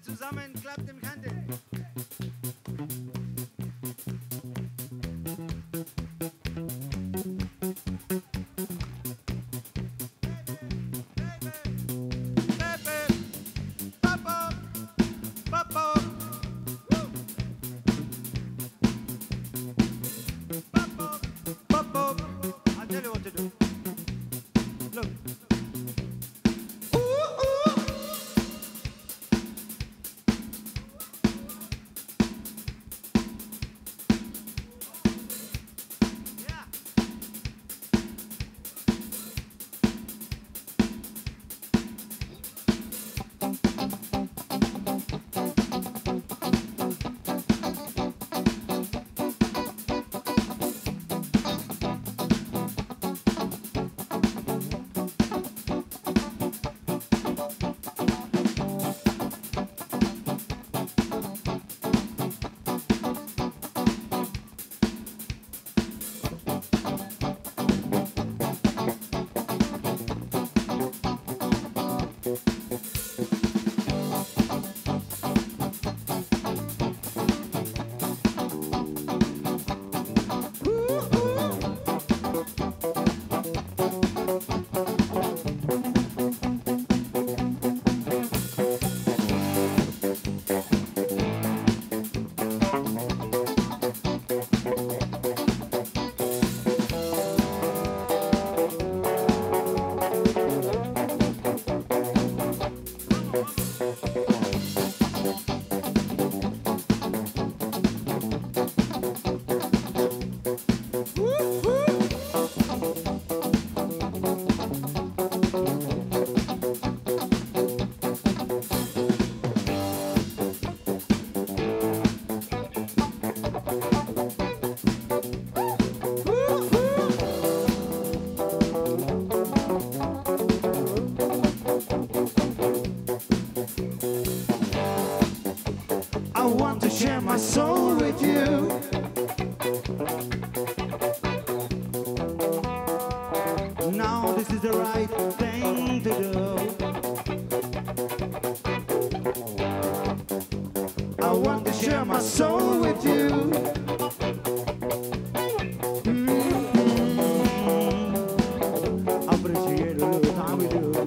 Zusammen klappt im Kante. I'll tell you what to do. Look. Share my soul with you. Now this is the right thing to do. I want to share my soul with you. Appreciate the little time we do.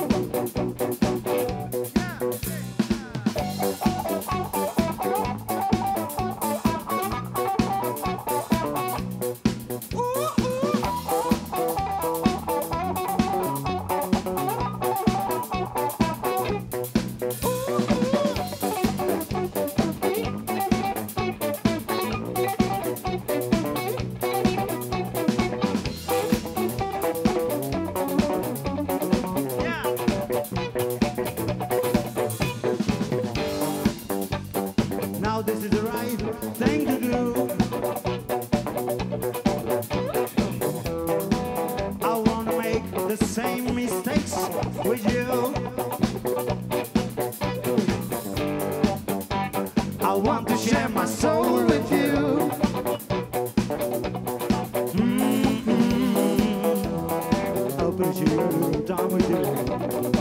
Now this is the right thing to do. I want to make the same mistakes with you. I want to share my soul with you. I'll put you down with you.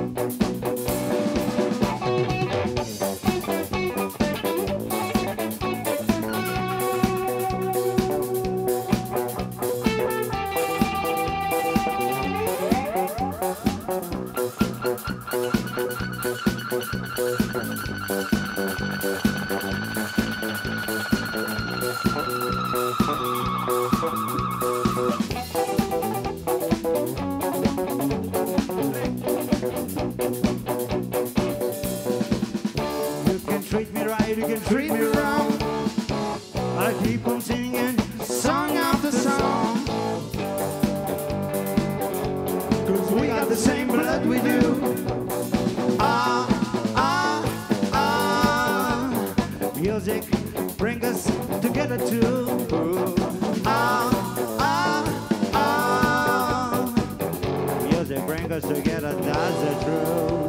You can treat me wrong. I keep on singing song after song, 'cause we got the same blood we do. Ah, ah, ah. Music brings us together too. Ah, ah, ah. Music brings us together, that's the truth.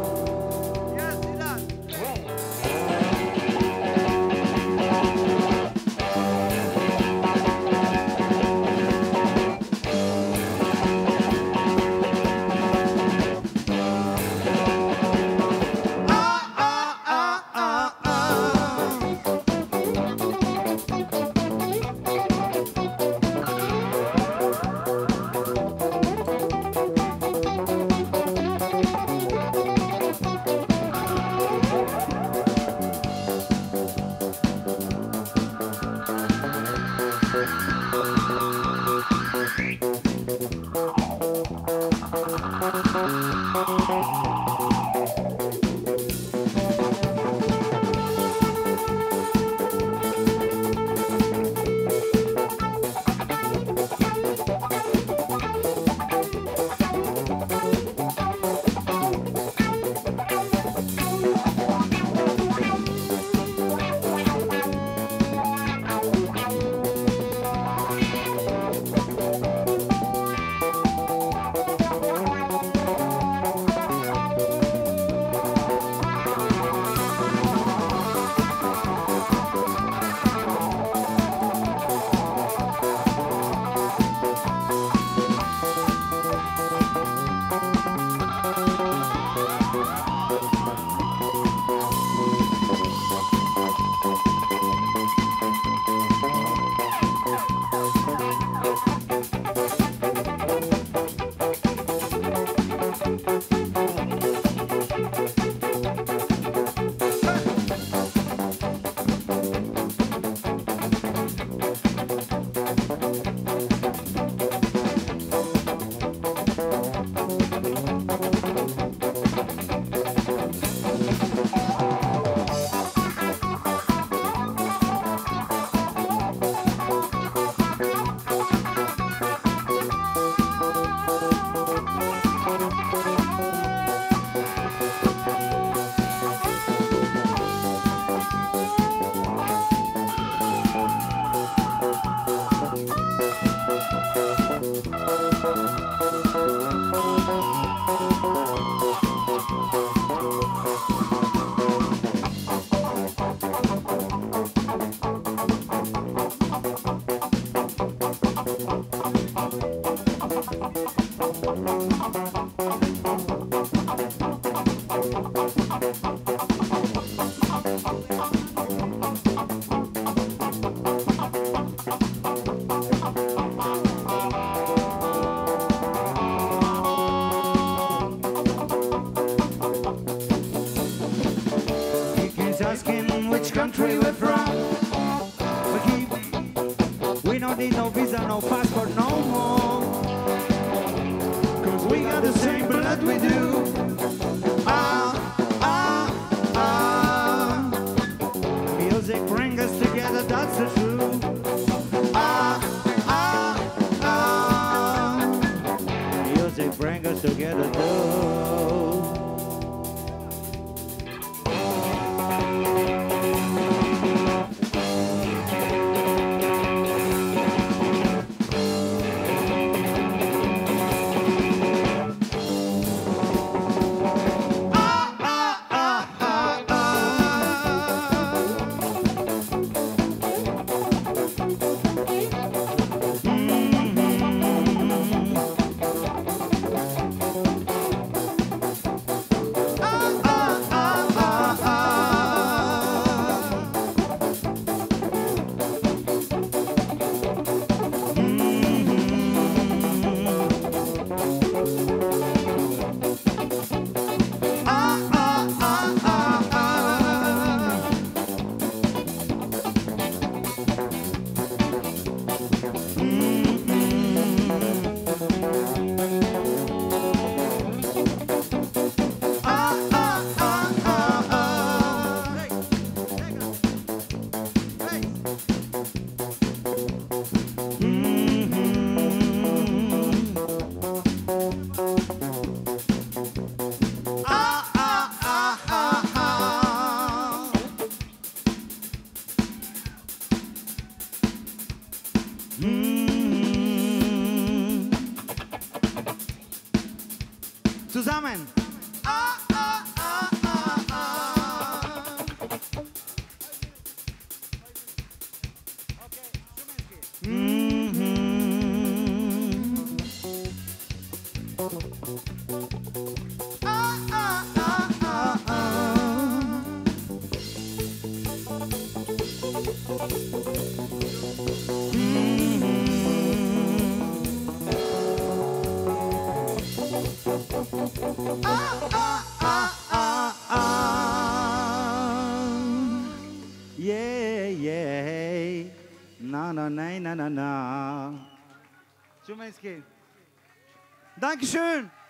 Asking which country we're from. We don't need no visa, no passport, no more. Cause we got the same blood we do. Ah, ah, ah. Music brings us together, that's the truth. Ah, ah, ah. Music brings us together too. Zusammen. Yeah, yeah. Na, na, na, na, na, na. Dankeschön.